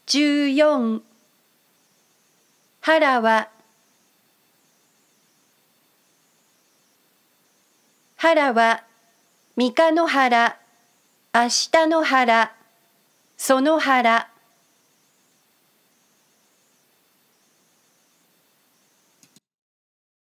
14腹は腹は三日の腹、明日の腹、その腹。